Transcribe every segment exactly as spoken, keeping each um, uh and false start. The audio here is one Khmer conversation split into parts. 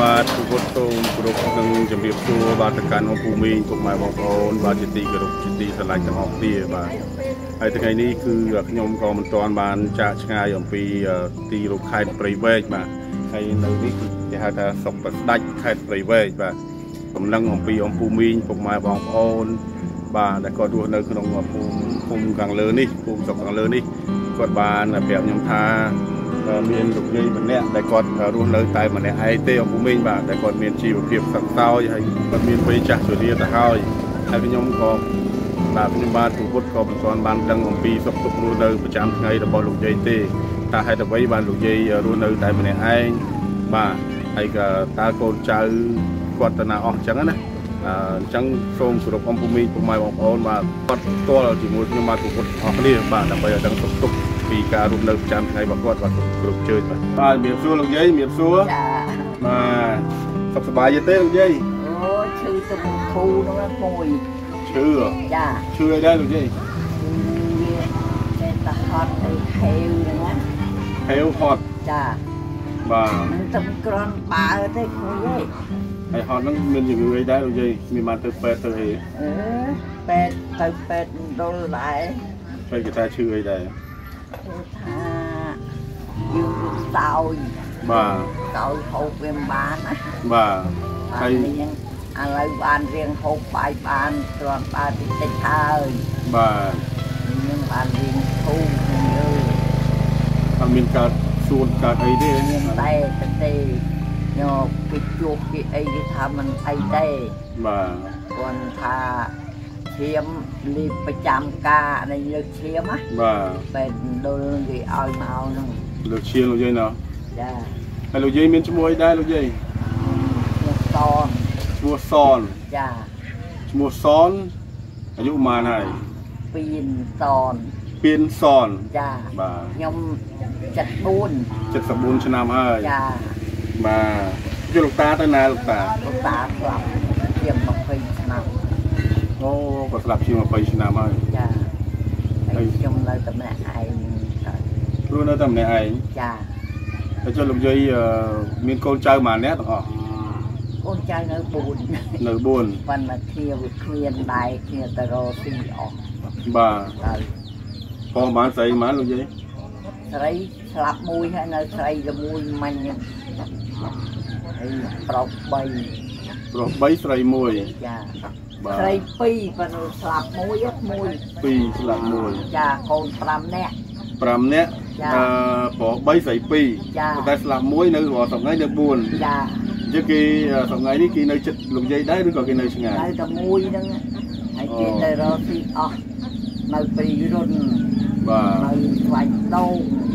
បាទពុទ្ធសូមគោរពនឹងជំរាបសួរបាទទៅកាន់អង្គភូមិពុកម៉ែបងប្អូនបាទជាទីគោរពជាទីស្រឡាញ់ទាំងអស់គ្នាបាទហើយថ្ងៃនេះគឺខ្ញុំក៏មិនទាន់បានចាកឆ្ងាយអំពីទីរកខេត្តព្រៃវែកបាទហើយនៅនេះគឺគេហៅថាសុកប្រស្ដាច់ខេត្តព្រៃវែកបាទកំឡុងអំពីអង្គភូមិពុកម៉ែបងប្អូនបាទដែលគាត់រស់នៅក្នុងភូមិភូមិខាងលើនេះភូមិសុកខាងលើនេះគាត់បានប្រាប់ខ្ញុំថាមានលោកយាយម្នាក់ដែលគាត់រស់នៅតែម្នាក់ឯងទេអង្គភូមិបាទដែលគាត់មានជីវភាពសង្សោយហើយគាត់មានវ័យចាស់ជរាទៅហើយហើយខ្ញុំក៏បាទខ្ញុំបាទពុទ្ធក៏មិនទាន់បានដឹងអំពីសុខទុក្ខរស់នៅប្រចាំថ្ងៃរបស់លោកយាយទេតើហេតុអ្វីបានលោកយាយរស់នៅតែម្នាក់ឯងបាទហើយក៏តើកូនចៅគាត់ទៅណាអស់អញ្ចឹងណាអញ្ចឹងសូមគោរពអង្គភូមិពុកម៉ែបងប្អូនបាទគាត់ផ្ទាល់ជាមួយខ្ញុំបាទពុទ្ធអស់គ្នាបាទដើម្បីឲ្យដឹងសុខទុក្ខពីការរស់នៅប្រចាំថ្ងៃរបស់គាត់បាទគ្រប់ជើញបាទបាទមានសួរលោកយាយមានសួរចាបាទសុខសប្បាយទេលោកយាយអូឈឺទៅគូនោះមួយឈឺចាឈឺអីដែរលោកយាយវាតែហត់ទៅហេវហ្នឹងណាហេវហត់ចាបាទមិនទៅក្រន់បើទេគូយាយហើយហត់ហ្នឹងមានជំងឺអីដែរលោកយាយមានបានទៅពេទ្យទៅអីអឺពេទ្យទៅពេទ្យដុលដែរហើយគេថាឈឺអីដែរថាយើងសោយបាទសោយហូបវាមិនបានណាបាទហើយឥឡូវបានរៀងហូបបាយបានគ្រាន់បើតិចតិចហើយបាទខ្ញុំបានរៀងធូរយើងអត់មានកើតសួនកើតអីទេមានតែទេយកគេជួបគេអីគេថាមិនអីទេបាទគាត់ថាឈាមលីប្រចាំការនៃលើកឈាមណាបាទតែដុលគេឲ្យមកហ្នឹងលើកឈាមលោកយាយណាចាហើយលោកយាយមានឈ្មោះអីដែរលោកយាយឈ្មោះសនឈ្មោះសនចាឈ្មោះសនអាយុប៉ុន្មានហើយពីនសនពីនសនចាបាទខ្ញុំเจ็ดสิบสี่ เจ็ดสิบสี่ឆ្នាំហើយចាបាទយកលោកតាទៅណាលោកតាលោកតាស្លាប់ជាងยี่สิบឆ្នាំអូក៏ស្លាប់ជាងยี่สิบឆ្នាំហើយចាហើយខ្ញុំនៅតែម្នាក់ឯងព្រោះនៅតែម្នាក់ឯងចាហើយចុះលោកយាយមានកូនចៅប៉ុន្មាននាក់ទាំងអស់កូនចៅនៅbốnនៅbốnប៉ុន្តែគ្នាវាគ្មានដែរគ្នាទៅរកទីអស់បាទហើយផងបានស្រីប៉ុន្មានលោកយាយស្រីស្លាប់មួយហើយនៅស្រីមួយមិញហើយប្រុសបីប្រុសបីស្រីមួយចាស្រីពីរប៉ុន្តែស្លាប់មួយមួយពីរស្លាប់មួយចាកូនfiveនាក់fiveនាក់អឺប្រុសបីស្រីពីរតែស្លាប់មួយនៅរស់ថ្ងៃនៅbốnចាជាគេថ្ងៃនេះគេនៅចិត្តលោកយាយដែរឬក៏គេនៅឆ្ងាយនៅតែមួយហ្នឹងហើយគេទៅរកទីអស់នៅពីរុនបាទនៅខ្លាញ់ដោ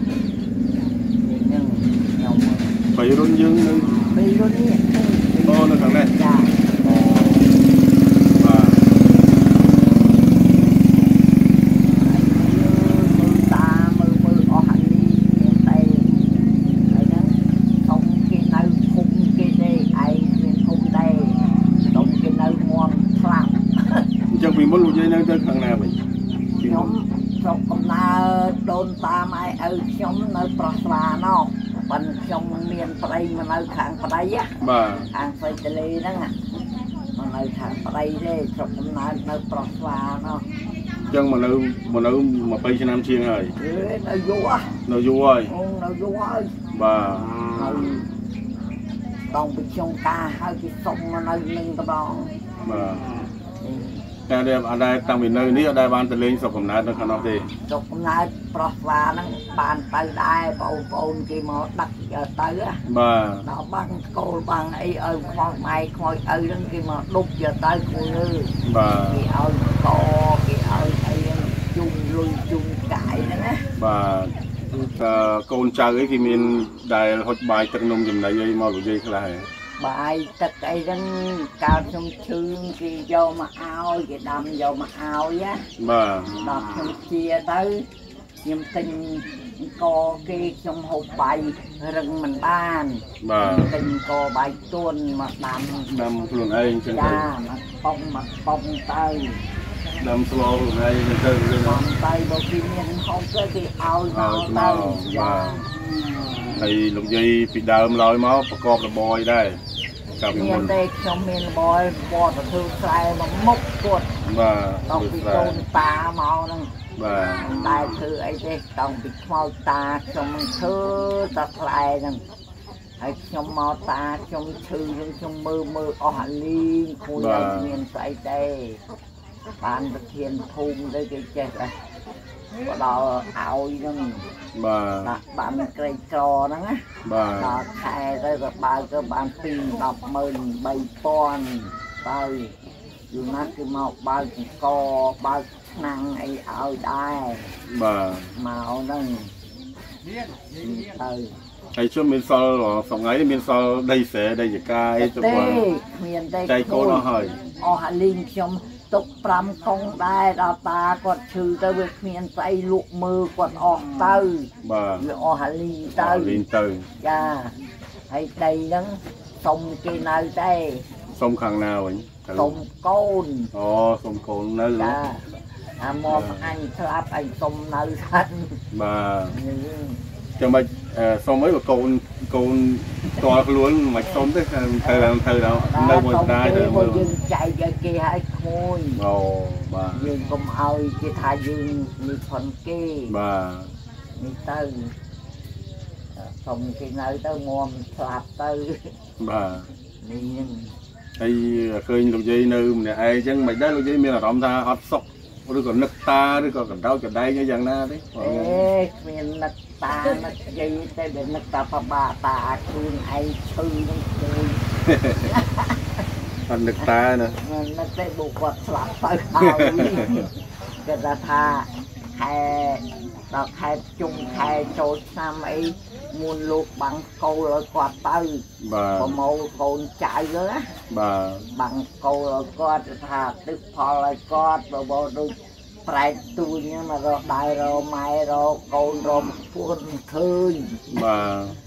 ហ្នឹងខ្ញុំពីរុនយើងនៅពីរុននេះអូនៅខាងនេះចាមុនលោកយាយនៅទៅខាងណាវិញខ្ញុំស្រុកកំណើតដូនតាម៉ែឪខ្ញុំនៅប្រោះស្វានោះប៉ុន្តែខ្ញុំមានប្តីមកនៅខាងប្តីបាទខាងស្រីតលេហ្នឹងមកនៅខាងប្តីទេស្រុកកំណើតនៅប្រោះស្វានោះអញ្ចឹងមកនៅមកនៅยี่สิบឆ្នាំជាងហើយនៅយូរនៅយូរហើយនៅយូរហើយបាទនៅต้องไปชงការហើយគេសុំមកនៅនឹងតំងបាទតែដែលអត់ដែលតាំងពីនៅនេះអត់ដែលបានទៅលេងស្រុកកំណើតនៅខាងនោះទេស្រុកកំណើតប្រោះស្វាហ្នឹងបានទៅដែរបងប្អូនគេមកដឹកទៅបាទដល់បាំងស្គលបាំងអីឲ្យខ្វល់ម៉ែខ្វល់ឪហ្នឹងគេមកដុបយកទៅខ្លួនលើបាទគេឲ្យកគេឲ្យអីជុំលុយជុំកាយហ្នឹងណាបាទកូនចៅអីគេមានដែលហុចបាយទឹកនំចំណីអីមកនិយាយខ្លះហ៎បាយទឹកអីហ្នឹងកាលខ្ញុំឈឺគេយកមកឲ្យគេដាំយកមកឲ្យណាបាទដល់ខ្ញុំជាទៅខ្ញុំទិញកគេខ្ញុំហូបបាយរឹងមិនបានបាទទិញកបាយទួនមកដាំដាំខ្លួនឯងចឹងទៅចាមកប៉ុងមកប៉ុងទៅដាំស្លខ្លួនឯងចឹងទៅដាំទៅបើគេមានហូបទៅគេឲ្យមកទៅបាទហើយលោកយាយពីដើមឡើយមកប្រកបរបរអីដែរกับน้ำมមានนต์តែខ្ញុំមានបយបតធ្វើខ្សែមកមុខគាត់បាទតោះពីកូនតាមកហ្នឹងបាទតែធ្វើអីទេតោះពីខ្មោចតាខ្ញុំមិនធ្វើតែខ្លែហ្នឹងហើយខ្ញុំមកតាខ្ញុំឈឺនឹងខ្ញុំមើលមើលអស់អាលីងគួយឲ្យមានស្អីទេបានប្រធានភូមិទៅគេចេះតែបដល់ឲ្យហ្នឹងបាទដាក់បានក្រីក្រហ្នឹងណាបាទដល់ខែទៅក៏បើកទៅបានពីរដប់ម៉ឺនបីពាន់ទៅយូរណាស់គឺមកបើកកបើកឆ្នាំងអីឲ្យដែរបាទមកហ្នឹងទៅហើយជុំមានសល់ថ្ងៃនេះមានសល់ដីស្រែដីចកាអីទៅទេបាទគ្មានទេចៃកូនអស់ហើយអស់អាលីងខ្ញុំទុកប្រាំកងដែរដល់តាគាត់ឈឺទៅវាគ្មានស្អីលក់មើលគាត់អស់ទៅបាទវាអស់អាលីងទៅលេងទៅចាហើយដីហ្នឹងសុំគេនៅតែសុំខាងណាវិញសុំកូនអូសុំកូននៅចាអាមកអញស្លាប់អញសុំនៅថាត់បាទចាំបាច់សុំអីបើកូនកូនតល់ខ្លួនមិនសុំទេទៅទៅដល់នៅមួយដែរទៅមើលយើងចែកឲ្យគេឲ្យក្មួយអូបាទយើងកុំឲ្យគេថាយើងនេះផុនគេបាទនេះទៅសុំគេនៅទៅងំស្លាប់ទៅបាទនេះហ្នឹងហើយឃើញលោកយាយនៅម្នាក់ឯងអញ្ចឹងមិនដែរលោកយាយមានអារម្មណ៍ថាអត់សុខឬក៏នឹកតាឬក៏កណ្ដោចកណ្ដែងអីយ៉ាងណាទេអេគ្មាននឹកតានឹកយាយទេតែនឹកតាបបាតាខ្លួនឯងឈឺនឹងគួយអត់នឹកតាណានឹកតែបុគាត់ស្លាប់ទៅហើយគេថាខែដល់ខែជុំខែចូលឆ្នាំអីមុនលោកបាំងកូលឲ្យគាត់ទៅបាទប្រមូលកូនចៅទៅណាបាទបាំងកូលឲ្យគាត់ថាទឹកផលឲ្យគាត់បបោដូចប្រែកទូញហ្នឹងមករកដៃរកម៉ែរកកូនរកពួនឃើញបាទ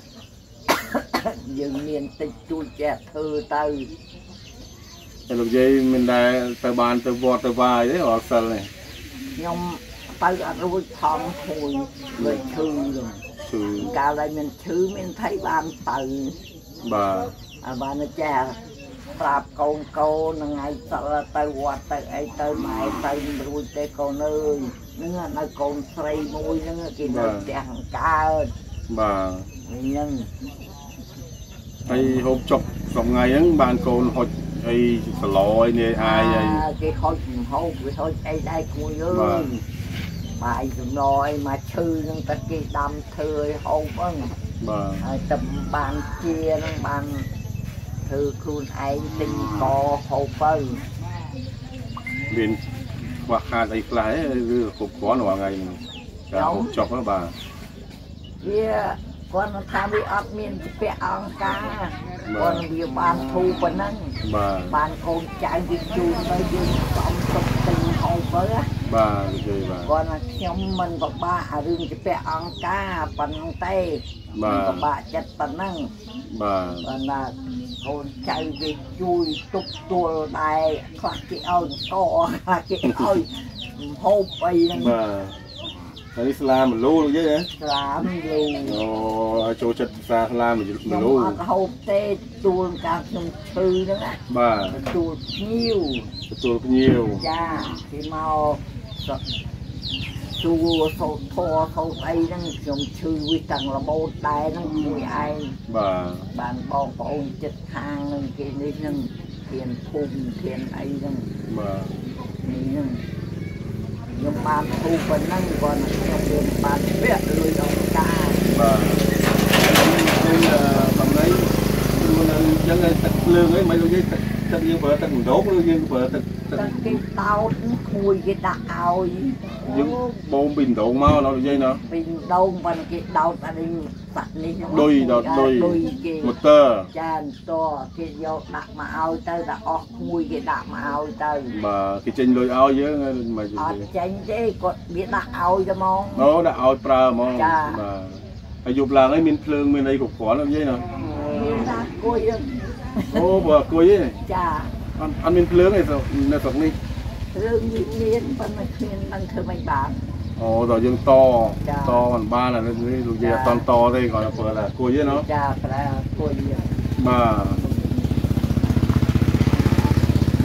យើងមានតិចតួចចេះធ្វើទៅតែលោកយាយមិនដែរទៅបានទៅវត្តទៅវាយទេអត់សិលទេខ្ញុំទៅអត់រួចថងគួយលើឈឺហ្នឹងគឺកាលដែលមានឈឺមានថៃបានទៅបាទអាបានចេះប្រាប់កូនកូននឹងថ្ងៃសិលទៅវត្តទៅអីទៅម៉ែទៅមិនរួចទេកូនអើយហ្នឹងនៅកូនស្រីមួយហ្នឹងគេនៅផ្ទះខាងកើតបាទហ្នឹងហើយហូបចុកសំថ្ងៃហ្នឹងបានកូនហុចអីសឡអីនេះអាយអីគេហុចហូបវាហុចអីដែរគួយអើយបាយសំណអីមកឈឺហ្នឹងតែគេដាំធ្វើឲ្យហូបហ្នឹងបាទហើយតែបានជាហ្នឹងបានធ្វើខ្លួនឯងទិញកហូបទៅមានខ្វះខាតអីខ្លះទេឬគ្រប់គ្រាន់រាល់ថ្ងៃហ្នឹងការហូបចុកហ្នឹងបាទវាគាត់ថាវាអត់មានពាក់អង្គការគាត់វាបានធូរប៉ុណ្ណឹងបាទបានកូនចៅវាជូនទៅយើងសំទុកទិញហូបទៅបាទលោកយាយបាទគាត់ថាខ្ញុំមិនពិបាកអារឿងជាពាក់អង្គការប៉ុណ្ណឹងទេមិនពិបាកចិត្តប៉ុណ្ណឹងបាទបើណាកូនចៅវាជួយទុកទួលដែរខ្លះគេឲ្យកខ្លះគេឲ្យហូបអីហ្នឹងបាទហើយស្លាមលូលោកយាយហ៎ស្លាមលូអូចូលចិត្តភាសាស្លាមលខ្ញុំូអត់ហូបទេទួលការខ្ញុំឈឺហ្នឹងណាបាទទួលភ្ញៀវទទួលភ្ញៀវចាគេមកជួសូត្រធរសូត្រអីហ្នឹងខ្ញុំឈឺវាទាំងរបូតដែរហ្នឹងមួយឯងបាទបានបងប្អូនចិត្តខាងនឹងគេនេះហ្នឹងធានភូមិធានអីហ្នឹងបាទនេះហ្នឹងខ្ញុំបានធូរប៉ុណ្ណឹងគាត់ខ្ញុំមានបានពាក់លុយអង្គការបាទខ្ញុំថ្ងៃខ្លួនអញ្ចឹងទឹកភ្លើងអីមិនលោកយាយទឹកទឹកយើងប្រើទឹកម្ដងឬយើងប្រើទឹកទឹកតែគេតោតគួយគេដាក់ឲ្យយើងបូមពីម្ដងមកលោកយាយណាពីដងបានគេដោតអានេះបាក់នេះឌុយដល់ឌុយគេម៉ូទ័រចានតគេយកដាក់មកឲ្យទៅដល់អស់គួយគេដាក់មកឲ្យទៅបាទគេចេញលុយឲ្យយើងមិនអត់ចេញទេគាត់វាដាក់ឲ្យតែហ្មងអូដាក់ឲ្យប្រើហ្មងបាទហើយយប់ឡើងហើយមានភ្លើងមានអីគ្រប់គ្រាន់លោកយាយណាមានដាក់គួយអូបើគួយទេចាអត់អត់មានភ្លើងទេនៅស្រុកនេះរឿងវាមានប៉ុន្តែគ្មានដឹងធ្វើមិនបានអូដល់យើងតចាតមិនបានអានេះលោកយាយអត់តតទេគាត់ប្រើតែគួយទេណាចាប្រើគួយបាទហ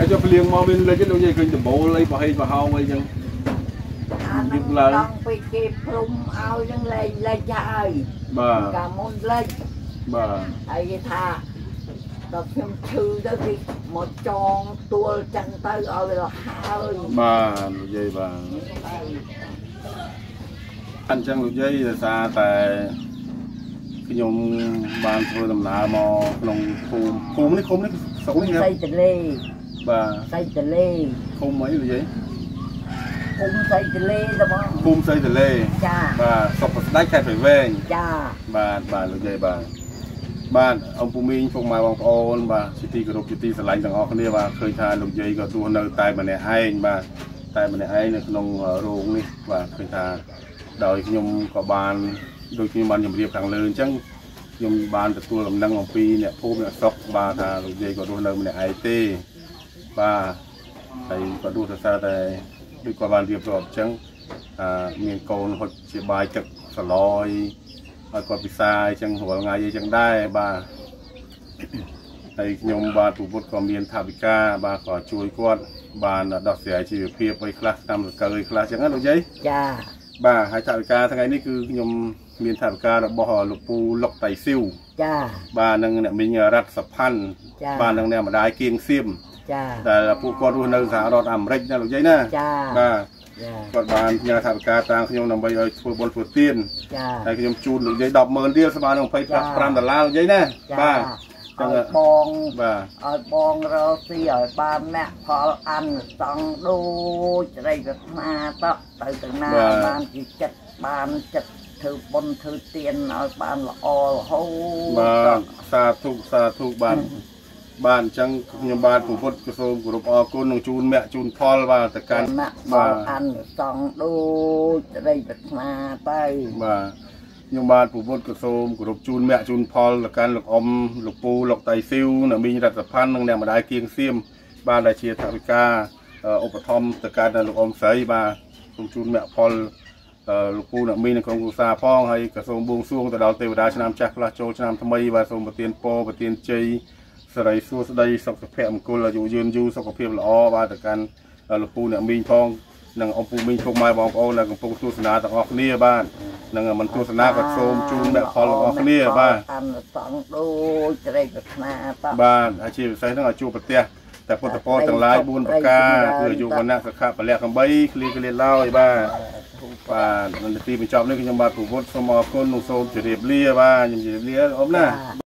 cho phơi mò bên lấy cái đồ gì cái bộ lấy bỏ hay bỏ hao vậy chẳng giúp là đang bị kịp lùng ao những lấy lấy chạy bà cả môn lấy bà ai tha tập phim thư đó thì một tròn tua chân tay ở là hai bà vậy bà anh chẳng được dây là xa tại cái nhung ban thôi làm nào mà lòng khum khum đấy khum đấy xấu đấy xây từ lê bà xây từ lê khum mấy là gì khum xây từ lê đó mà khum xây từ lê cha bà sọc vào đáy khai phải về cha bà bà là gì bà bà ông phụ minh phục mà bằng ôn bà city group city sờ lạnh thằng họ kia bà khơi tha lục dây có tu nơi tay mà này ai bà tay mà này ai này nông ruộng đi bà khơi tha đời nhung có bàn đôi khi bàn nhung điệp thằng lớn chẳng nhung bàn từ tu làm năng ông pi nè phô nè sọc bà thà lục dây có tu nơi mà này ai tê bà thầy có tu thật xa thầy đi qua bàn điệp rồi chẳng miền cồn hoặc chỉ bài chật sờ loi ở qua bị sai chẳngหัวงายยังได้บ่าไอ้ยมบาถูกบทความเรียนทาบิกาบาขอช่วยกวดบานดอกเสียชีวิตเพียบไปคลาสนำเกยคลาสอย่างนั้นหรือไงจ้าบ่าให้ทาบิกาทั้งไงนี่คือยมเรียนทาบิกาบ่อลูกปูลกไตซิวจ้าบานังเนี่ยมีรัฐสพันธ์บานังเนี่ยมาได้เกียงซิมจ้าแต่ผู้กวดรู้ในสหรัฐอเมริกนะหรือไงนะจ้าบ่ากดบานยาทาบิกาต่างขยมนำไปเอาช่วยบนฝืนเตียนแต่ขยมจูนหรือไงดอกเมินเดียวสบายลงไปปรามแต่ลาวหรือไงนะบ่าở bong ở bong rau xì ở ba mẹ phò ăn xong đu đây được ma tóc từ từ na ban chỉ chật ban chật thư bôn thư tiền ở ban là o hô ban sa thu sa thu ban ban chẳng nhầm ban của phật của sôm của o côn nông chun mẹ chun phò và tất cả phò ăn xong đu đây được ma tayยมบาลผู้บดกระโซมกรุบจูนแม่จูนพอลหลักการหลักอมหลักปูหลักไตซิวน่ะมีรัฐพันธ์นั่งแนวมาได้เกียงเสียมบ้านได้เชียร์ทาริกาอุปธรรมตะการหลักอมใสบาจูนจูนแม่พอลหลักปูน่ะมีในกองกุศลพ้องให้กระโซมบวงสรวงแต่ดาวเทวดาชนามจักรราชโจชนามธรรมีบาสมปเตียนโปปเตียนเจยสไลสู้สไลสกเพียมกุลอยู่ยืนอยู่สกเพียมละอบาตะการหลักปูน่ะมีพ้องนังองปูมิงพงไม้บองโอนังองปูตุสนาตะออกเนียบ้านนังมันตุสนากับโซมจูนแบบพอลออกเนียบ้านอันสองดูจะได้กับนาบ้านอาชีพใช้ทั้งอาจูปเตียแต่พอตะโพต่างหลายบุญปากกาคืออยู่กันนักสักขาปะแลกคำใบคลีกเรียนเล่าไอ้บ้านบ้านมันตีเป็นจอบนี่คือยังมาถูกบดสมอคนนุ่งโซมจะเรียบเลียบ้านยังจะเรียบเลียอมนะ